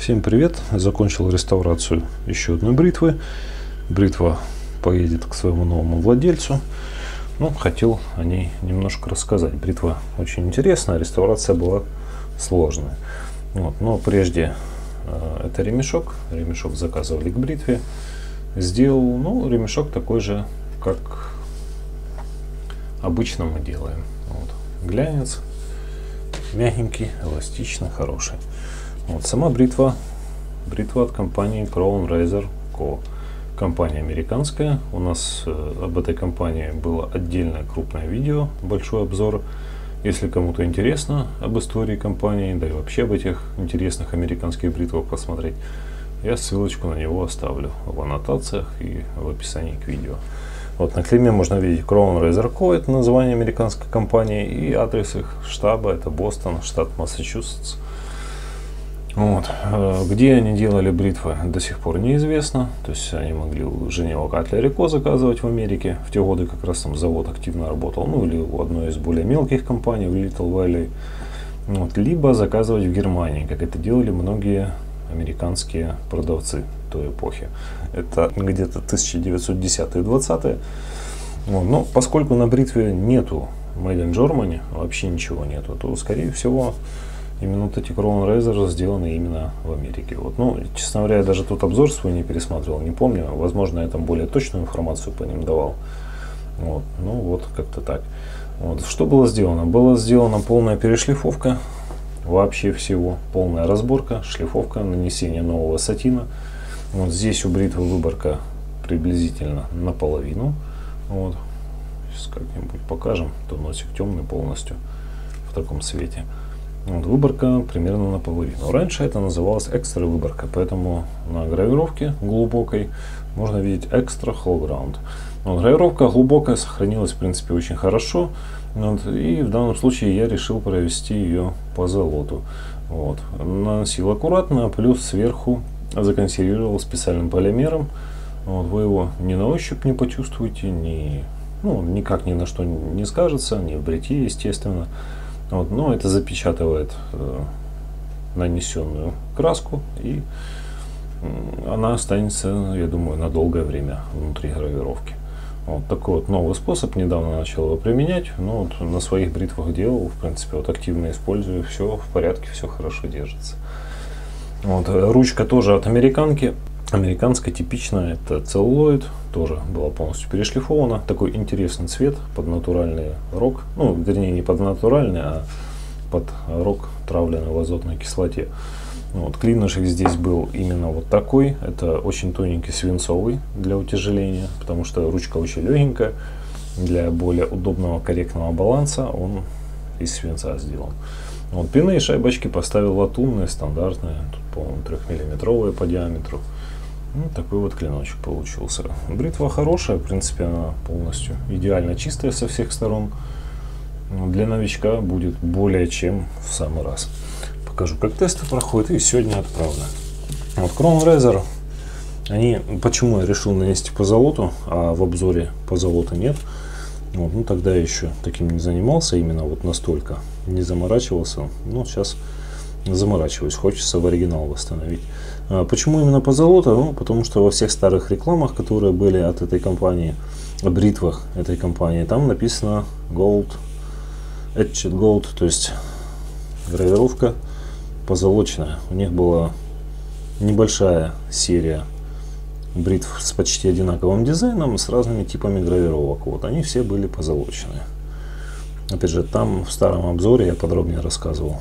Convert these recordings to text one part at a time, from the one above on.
Всем привет! Закончил реставрацию еще одной бритвы. Бритва поедет к своему новому владельцу. Хотел о ней немножко рассказать. Бритва очень интересная, реставрация была сложная. Но прежде это ремешок. Ремешок заказывали к бритве. Сделал, ремешок такой же, как обычно мы делаем. Глянец, мягенький, эластичный, хороший. Сама бритва от компании Crown Razor Co. Компания американская. У нас об этой компании было отдельное крупное видео, большой обзор. Если кому-то интересно об истории компании, да и вообще об этих интересных американских бритвах посмотреть, я ссылочку на него оставлю в аннотациях и в описании к видео. На клейме можно видеть Crown Razor Co. Это название американской компании, и адрес их штаба это Бостон, штат Массачусетс. Где они делали бритвы, до сих пор неизвестно. То есть они могли у Женева Катлер & Co. заказывать в Америке. В те годы как раз там завод активно работал. Или у одной из более мелких компаний, в Little Valley. Либо заказывать в Германии, как это делали многие американские продавцы той эпохи. Это где-то 1910-е, 20-е. Но поскольку на бритве нету Made in Germany, вообще ничего нету, то скорее всего именно эти Crown Razor сделаны именно в Америке. Честно говоря, я даже тут обзор свой не пересматривал, не помню. Возможно, я там более точную информацию по ним давал. Как-то так. Что было сделано? Была сделана полная перешлифовка вообще всего. Полная разборка, шлифовка, нанесение нового сатина. Здесь у бритвы выборка приблизительно наполовину. Сейчас как-нибудь покажем. То носик темный полностью в таком цвете. Выборка примерно наполовину. Раньше это называлось экстра выборка, поэтому на гравировке глубокой можно видеть экстра whole ground. Гравировка глубокая сохранилась в принципе очень хорошо. И в данном случае я решил провести ее по золоту. Наносил аккуратно, плюс сверху законсервировал специальным полимером. Вы его ни на ощупь не почувствуете, никак ни на что не скажется, не в бритье, естественно. Но это запечатывает нанесенную краску, и она останется, я думаю, на долгое время внутри гравировки. Такой новый способ, недавно начал его применять, на своих бритвах делал, в принципе, активно использую, все в порядке, все хорошо держится. Ручка тоже от американки, американская типичная, это целлулоид, тоже была полностью перешлифована. Такой интересный цвет под натуральный рог, вернее не под натуральный, а под рог, травленный в азотной кислоте. Клинышек здесь был именно такой, это очень тоненький свинцовый для утяжеления, потому что ручка очень легенькая, для более удобного корректного баланса он из свинца сделан. Пины и шайбочки поставил латунные, стандартные, тут, по-моему, 3-миллиметровые по диаметру. Такой клиночек получился. Бритва хорошая, в принципе, она полностью идеально чистая со всех сторон. Для новичка будет более чем в самый раз. Покажу, как тесты проходят, и сегодня отправлю. Crown Razor, почему я решил нанести по золоту, а в обзоре по золоту нет. Тогда я еще таким не занимался, именно настолько не заморачивался. Сейчас заморачиваюсь, хочется в оригинал восстановить. Почему именно по золоту? Потому что во всех старых рекламах, которые были от этой компании, бритвах этой компании, там написано Gold, Etched Gold, то есть гравировка позолоченная. У них была небольшая серия бритв с почти одинаковым дизайном, с разными типами гравировок. Они все были позолоченные. Опять же, там в старом обзоре я подробнее рассказывал,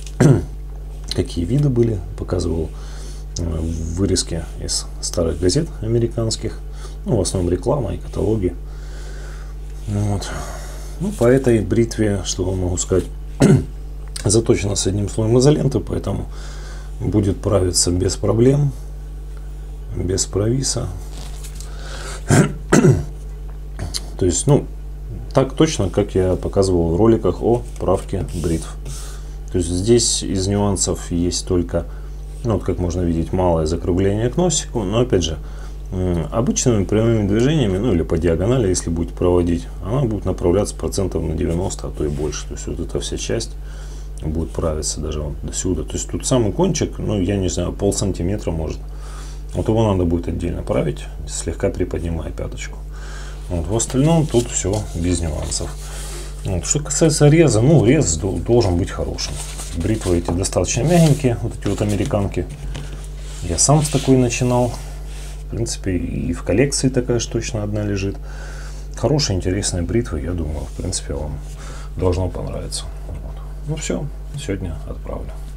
какие виды были, показывал вырезки из старых газет американских, в основном реклама и каталоги. По этой бритве, что вам могу сказать, заточена с одним слоем изоленты, поэтому будет правиться без проблем, без провиса. То есть, так точно, как я показывал в роликах о правке бритв. То есть здесь из нюансов есть только, как можно видеть, малое закругление к носику, но опять же, обычными прямыми движениями, или по диагонали, если будете проводить, она будет направляться процентов на 90, а то и больше. То есть эта вся часть будет правиться даже вот до сюда. То есть тут самый кончик, ну я не знаю, полсантиметра может. Вот его надо будет отдельно править, слегка приподнимая пяточку. Вот, в остальном тут все без нюансов. Вот, что касается реза, ну рез должен быть хорошим. Бритвы эти достаточно мягенькие, вот эти вот американки. Я сам с такой начинал. В принципе, и в коллекции такая же точно одна лежит. Хорошая, интересная бритва, я думаю, в принципе, вам должно понравиться. Вот. Ну все, сегодня отправлю.